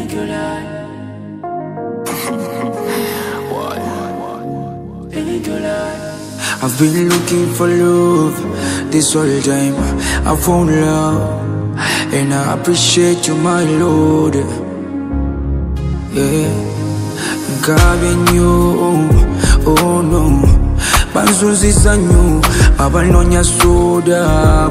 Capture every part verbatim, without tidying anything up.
Thank you, Lord. Thank you, Lord. I've been looking for love this whole time. I found love, and I appreciate you, my Lord. Yeah, God in you, oh no. Banzuzi zanyu, abanonya soda.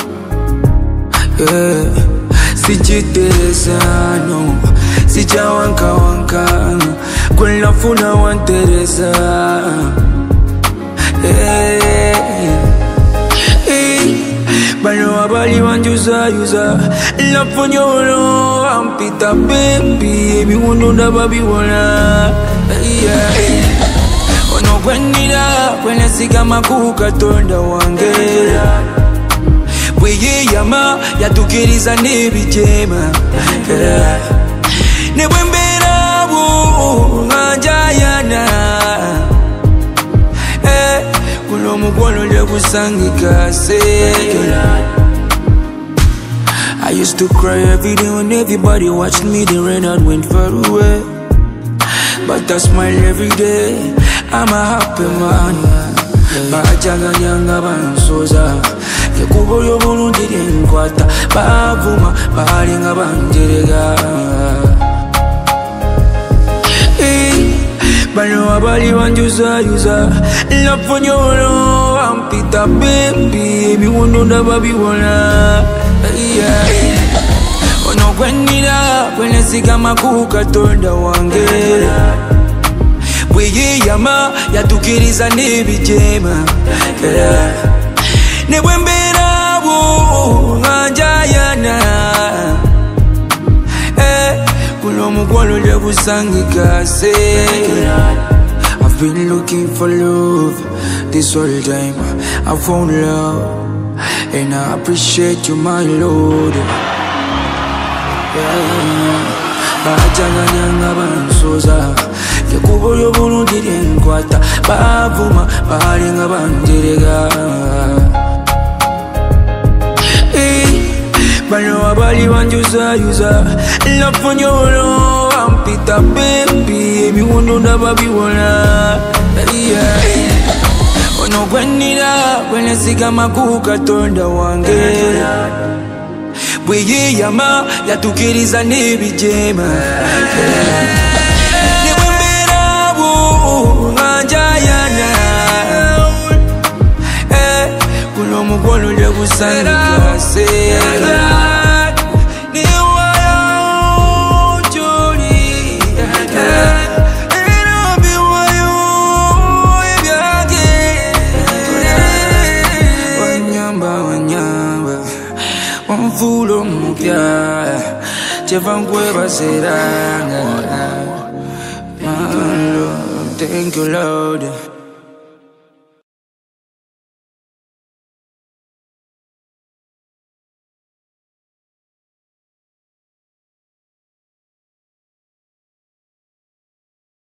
Yeah, sichitereza no, sicha wanka wanka, kwela funa wantereza. Hey, hey, bano abali wanjuza yuza, laponyolo ampita baby, biwundo ndababi wala. Yeah, ono kwenira kwene sigama kukatonda wange. Bweye yama yatukiriza nebijema. Yeah, nebwembera bu ngajayana. I used to cry every day when everybody watched me. The rain out went far away, but I smile every day. I'm a happy man. Bajaga nyanga bansoza, kekubo yo bulundi nkwata, bavuma balinga banjerega. Bano abali wanjuza yuza, laponyolo ampita baby, biwundo ndababi wala. Yeah, ono kwenira kwene sigama kukatonda wange. Bweye yama yatukiriza nebijema. Yeah, nebwembera bu ngajayana. I've been looking for love this whole time. I found love, and I appreciate you, my Lord. Bajaga nyanga bansoza, kekubo yo bulundi nkwata, bavuma balinga banjerega. Bano abali wanjuza yuza, laponyolo ampita baby, biwundo ndababi wala. Yeah, ono kwenira kwene sigama kukatonda wange. Bweye yama yatukiriza nebijema. Nebwembera bu ngajayana. Kuno mugolo lye kusanga se. Fulo mupya, chevangwe baseranga. Thank you, Lord.